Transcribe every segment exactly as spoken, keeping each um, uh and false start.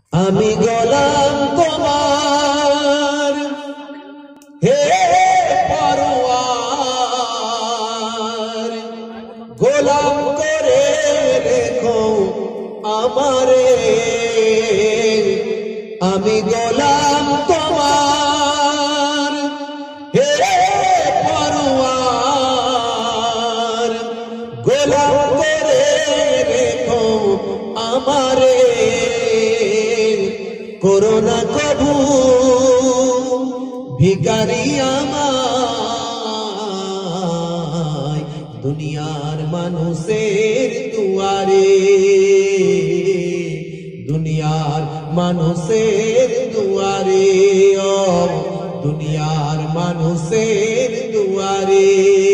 আমি গোলাম তোমার হে পরওয়ার, গোলাম করে রেখো আমারে। আমি গোলাম তোমার হে পরওয়ার, গোলাম করে রেখো আমারে। করোনা কবু ভিখারি আমায় দুনিয়ার মানুষের দুয়ারে, দুনিয়ার মানুষের দুয়ারে, ও দুনিয়ার মানুষের দুয়ারে,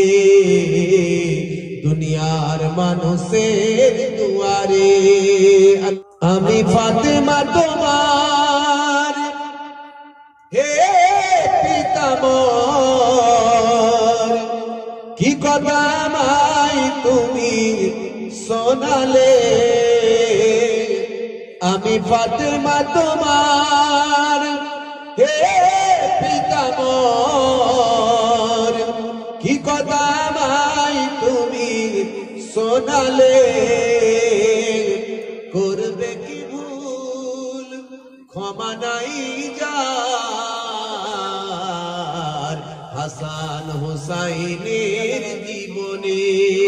দুনিয়ার মানুষের দুয়ারে। আমি ফাতেমা তোমার হে পিতামর, কি কথা আমায় তুমি শোনালে। আমি ফাতেমা তোমার হে পিতামর, কি কথা আমায় তুমি শোনালে। করবে কি ভুল ক্ষমা নাই যার, হাসান হুসাইনের জীবনে,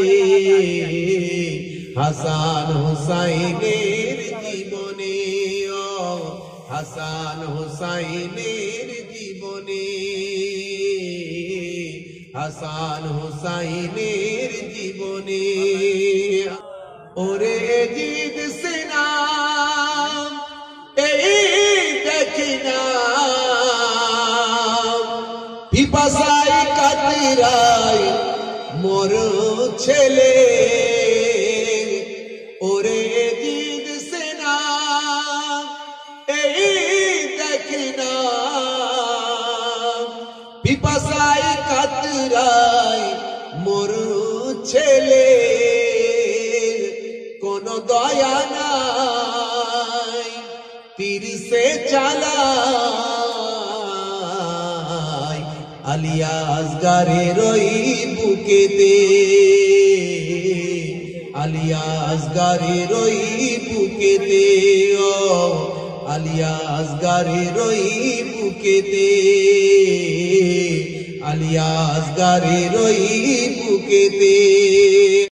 হাসান হুসাইনের জীবনে, ও হাসান হুসাইনের জীবনে, হাসান হুসাইনের জীবনে। ওরে জিদ সিনাম এই দেখি না, পিপাসায় কাতিরায় মোর ছেলে। ওরে জিদ সিনাম এই দেখি না, পিপাসায় কাতিরায় মোর ছেলে। কোনো দয়া নাই তীর সে চালায়, আলিয়া আসগারের ওই বুকেতে, আলিয়া আসগারের ওই বুকেতে, ও আলিয়া আসগারের ওই বুকেতে, আলিয়া আসগারের ওই বুকেতে।